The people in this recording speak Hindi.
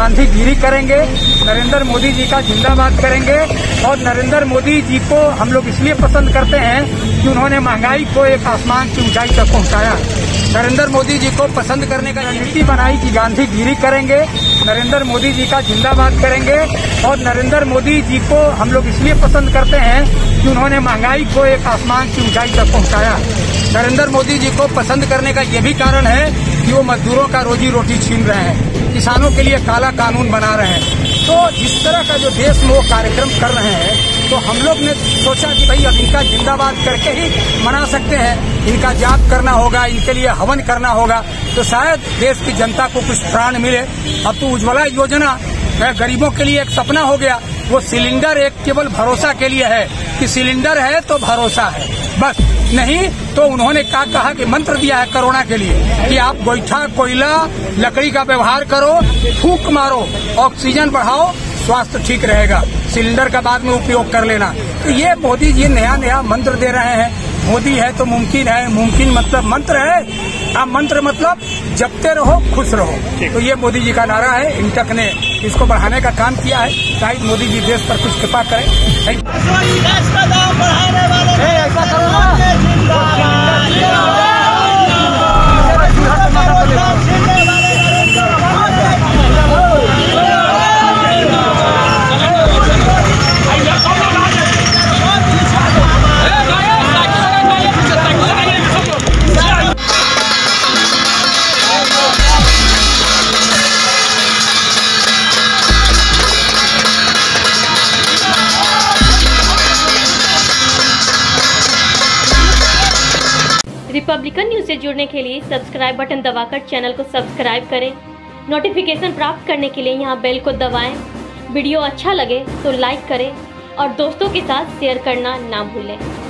गांधीगिरी करेंगे, नरेंद्र मोदी जी का जिंदाबाद करेंगे। और नरेंद्र मोदी जी को हम लोग इसलिए पसंद करते हैं कि उन्होंने महंगाई को एक आसमान की ऊंचाई तक पहुंचाया। नरेंद्र मोदी जी को पसंद करने का रणनीति बनाई कि गांधीगिरी करेंगे, नरेंद्र मोदी जी का जिंदाबाद करेंगे। और नरेंद्र मोदी जी को हम लोग इसलिए पसंद करते हैं कि उन्होंने महंगाई को एक आसमान की ऊंचाई तक पहुंचाया। नरेंद्र मोदी जी को पसंद करने का यह भी कारण है कि वो मजदूरों का रोजी रोटी छीन रहे हैं, किसानों के लिए काला कानून बना रहे हैं। तो जिस तरह का जो देश में वो कार्यक्रम कर रहे हैं, तो हम लोग ने सोचा कि भाई अब इनका जिंदाबाद करके ही मना सकते हैं, इनका जाप करना होगा, इनके लिए हवन करना होगा, तो शायद देश की जनता को कुछ प्राण मिले। अब तो उज्ज्वला योजना गरीबों के लिए एक सपना हो गया। वो सिलेंडर एक केवल भरोसा के लिए है कि सिलेंडर है तो भरोसा है, बस। नहीं तो उन्होंने क्या कहा कि मंत्र दिया है कोरोना के लिए कि आप गोईठा, कोयला, लकड़ी का व्यवहार करो, फूंक मारो, ऑक्सीजन बढ़ाओ, स्वास्थ्य ठीक रहेगा, सिलेंडर का बाद में उपयोग कर लेना। तो ये मोदी जी नया नया मंत्र दे रहे हैं। मोदी है तो मुमकिन है, मुमकिन मतलब मंत्र है, अब मंत्र मतलब जपते रहो, खुश रहो। तो ये मोदी जी का नारा है। इंटक ने इसको बढ़ाने का काम किया है। शायद मोदी जी देश पर कुछ कृपा करें। ऐसा करो ना, रिपब्लिकन न्यूज से जुड़ने के लिए सब्सक्राइब बटन दबाकर चैनल को सब्सक्राइब करें। नोटिफिकेशन प्राप्त करने के लिए यहाँ बेल को दबाएं। वीडियो अच्छा लगे तो लाइक करें और दोस्तों के साथ शेयर करना ना भूलें।